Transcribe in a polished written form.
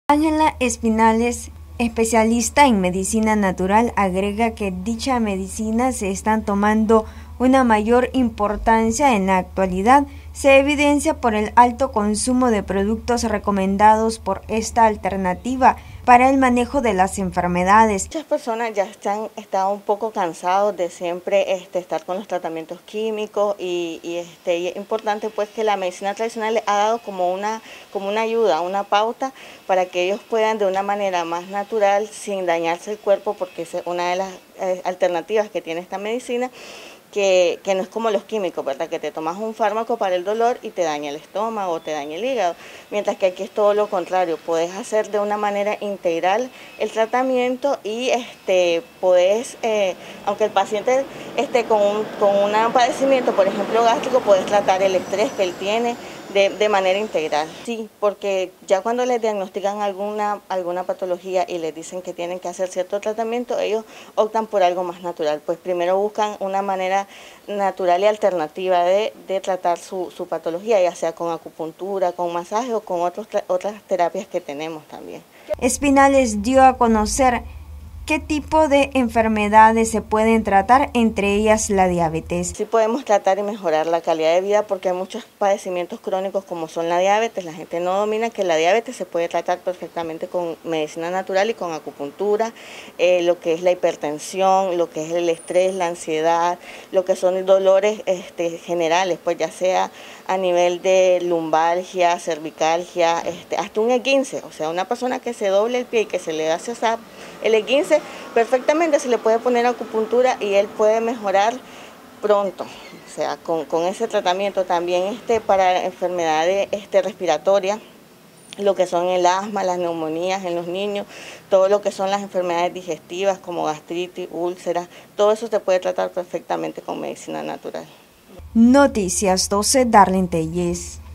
Ángela Espinales, especialista en medicina natural, agrega que dicha medicina se están tomando una mayor importancia en la actualidad. Se evidencia por el alto consumo de productos recomendados por esta alternativa para el manejo de las enfermedades. Muchas personas ya están un poco cansados de siempre estar con los tratamientos químicos y es importante pues que la medicina tradicional les ha dado como una ayuda, una pauta para que ellos puedan de una manera más natural, sin dañarse el cuerpo, porque es una de las alternativas que tiene esta medicina, que no es como los químicos, ¿verdad? Que te tomas un fármaco para el dolor y te daña el estómago o te daña el hígado, mientras que aquí es todo lo contrario, puedes hacer de una manera integral el tratamiento y puedes, aunque el paciente esté con un padecimiento, por ejemplo gástrico, puedes tratar el estrés que él tiene de manera integral. Sí, porque ya cuando les diagnostican alguna patología y les dicen que tienen que hacer cierto tratamiento, ellos optan por algo más natural, pues primero buscan una manera natural y alternativa de tratar su patología, ya sea con acupuntura, con masaje o con otras terapias que tenemos también. Espinales dio a conocer qué tipo de enfermedades se pueden tratar, entre ellas la diabetes. Sí podemos tratar y mejorar la calidad de vida porque hay muchos padecimientos crónicos como son la diabetes. La gente no domina que la diabetes se puede tratar perfectamente con medicina natural y con acupuntura, lo que es la hipertensión, lo que es el estrés, la ansiedad, lo que son dolores generales, pues ya sea a nivel de lumbalgia, cervicalgia, hasta un esguince, o sea, una persona que se doble el pie y que se le hace el esguince, perfectamente se le puede poner acupuntura y él puede mejorar pronto, o sea, con ese tratamiento también para enfermedades respiratorias, lo que son el asma, las neumonías en los niños, todo lo que son las enfermedades digestivas como gastritis, úlceras, todo eso se puede tratar perfectamente con medicina natural. Noticias 12, Darlene Telles.